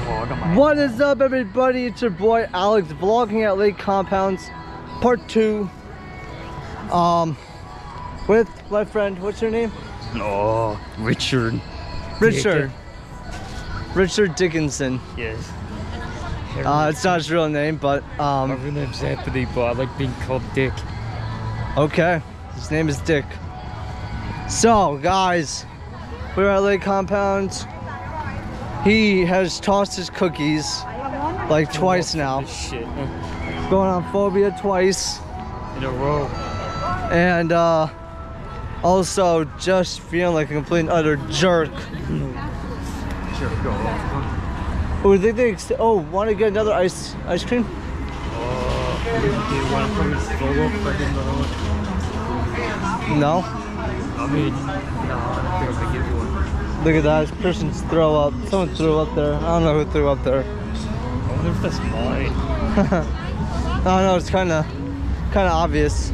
vlog on my What is up, everybody? It's your boy Alex, vlogging at Lake Compounds, part 2. With my friend, what's your name? Oh, Richard. Richard. Richard Dickinson. Yes. It's not his real name, but my real name's Anthony, but I like being called Dick. okay. His name is Dick. So, guys, we're at Lake Compounds. He has tossed his cookies like twice now. Shit. Going on phobia twice. In a row. And also just feeling like a complete and utter jerk. Jerk off. Oh, want to get another ice cream? Do you want to put this photo up if I get another one? No. I mean, no, I don't think I'll give you one. Look at that, this person's throw up. Someone threw up there. I don't know who threw up there. I wonder if that's mine. I don't know, it's kind of obvious.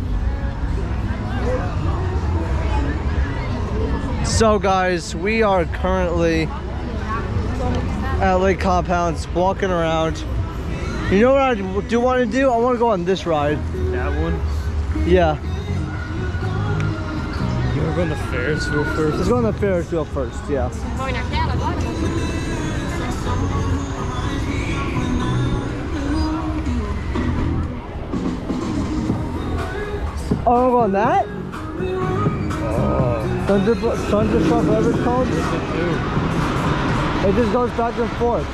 So guys, we are currently at Lake Compounds, walking around. You know what I do want to do? I want to go on this ride. That one? Yeah. You want to go on the Ferris wheel first? Let's go on the Ferris wheel first, yeah. Oh, we're going that? Oh. Thunderstruck, whatever it's called? It just goes back and forth.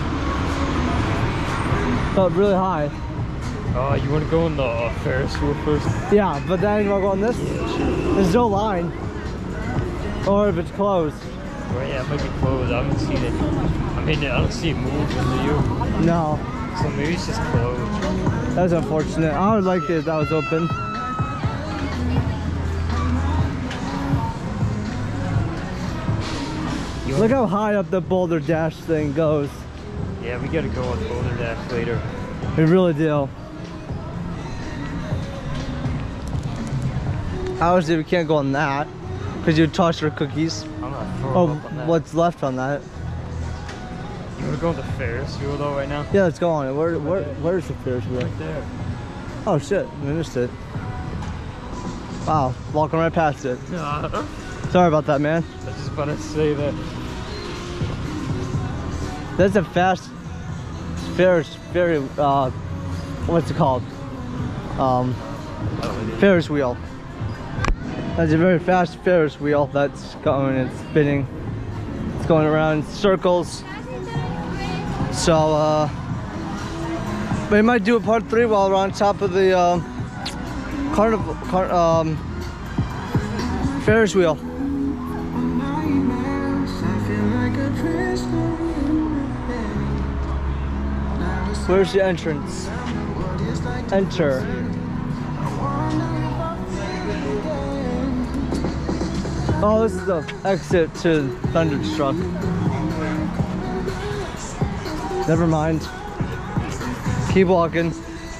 But really high. You want to go on the Ferris wheel first? Yeah, but then you want to go on this? Yeah, sure. There's no line. Or if it's closed. Well, yeah, it might be closed. I haven't seen it. I mean, I don't see it move, do you? No. So maybe it's just closed. That's unfortunate. I would like it if that was open. Look how high up the Boulder Dash thing goes. Yeah, we gotta go on Boulder Dash later. We really do. Obviously, we can't go on that because you'd toss your cookies. I'm not throwing up on that. What's left on that? You wanna go on the Ferris wheel though right now? Yeah, let's go on it. Where's the Ferris wheel? Right there. Oh shit, we missed it. Wow, walking right past it. Sorry about that, man. I was just about to say that. That's a fast Ferris, what's it called? Ferris wheel. That's a very fast Ferris wheel that's going and spinning. It's going around in circles. So, we might do a part 3 while we're on top of the Ferris wheel. Where's the entrance? Enter. Oh, this is the exit to Thunderstruck. Never mind. Keep walking.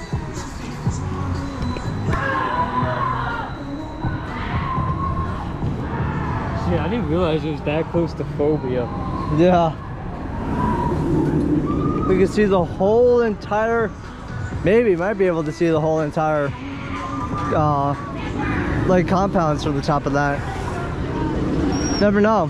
Yeah, I didn't realize it was that close to phobia. Yeah. We can see the whole entire, maybe might be able to see the whole entire Lake Compounds from the top of that. Never know.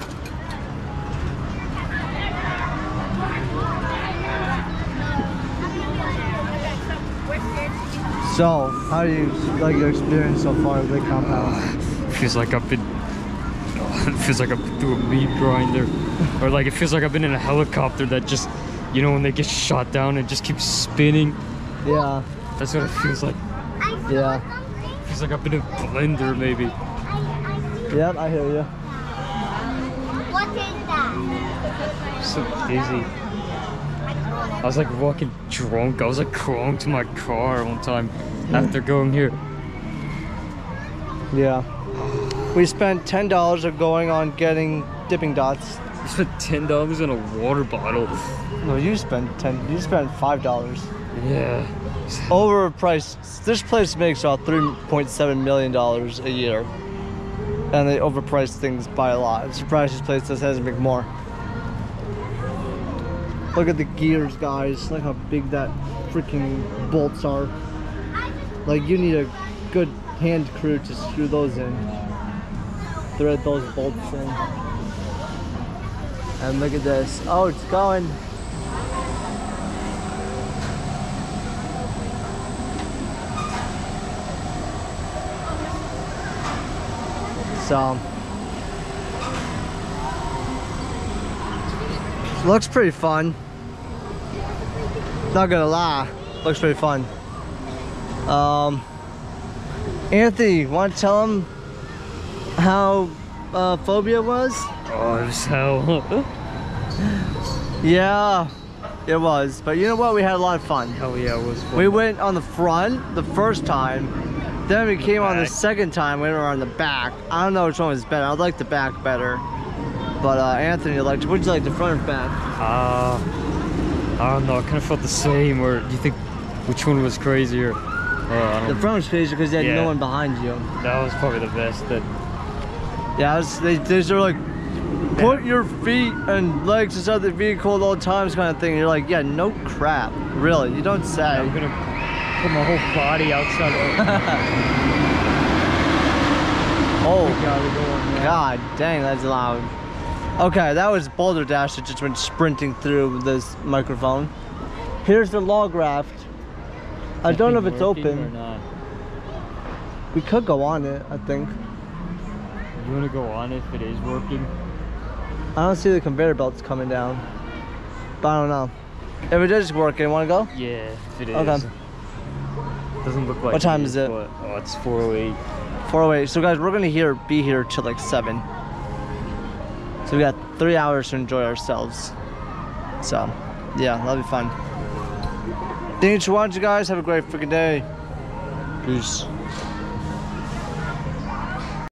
So, how do you like your experience so far with Lake Compounds? Feels like I've been through a meat grinder. Or like it feels like I've been in a helicopter that just, you know, when they get shot down and just keeps spinning. Yeah. That's what it feels like. Yeah. It feels like I've been in a blender maybe. Yep, I hear you. What is that? I'm so dizzy. I was like walking drunk. I was like crawling to my car one time after going here. Yeah. We spent $10 of going on getting dipping dots. I spent $10 on a water bottle. No, you spent $5. Yeah. Overpriced. This place makes about $3.7 million a year. And they overprice things by a lot. I'm surprised this place doesn't make more. Look at the gears, guys. Look how big that freaking bolts are. Like, you need a good hand crew to screw those in. Thread those bolts in. And look at this. Oh, it's going. So, looks pretty fun. Not gonna lie, looks pretty fun. Anthony, want to tell him how Phobia was? Oh, it was hell. Yeah, it was. But you know what? We had a lot of fun. Hell yeah, it was fun. We went on the front the first time. Then we came on the back. second time. We were on the back. I don't know which one was better. I like the back better. But Anthony liked. Would you like, the front or back? I don't know. I kind of felt the same. Or do you think which one was crazier? I The don't front was crazy because you had Yeah. no one behind you. That was probably the best. That Yeah, they were like, put your feet and legs inside the vehicle at all times kind of thing. You're like, yeah, no crap. Really, you don't say. I'm gonna put my whole body outside. Oh, God. God dang, that's loud. Okay, that was Boulder Dash that just went sprinting through this microphone. Here's the log raft. I don't know if it's Or open. not. We could go on it, I think. You wanna go on if it is working? I don't see the conveyor belts coming down. But I don't know. If it is working, wanna go? Yeah, if it is. Okay. Doesn't look like. What time is it? But, oh, it's 4:08. 4:08. So guys, we're gonna be here till like 7. So we got 3 hours to enjoy ourselves. So, yeah, that'll be fun. Thanks for watching, guys. Have a great freaking day. Peace.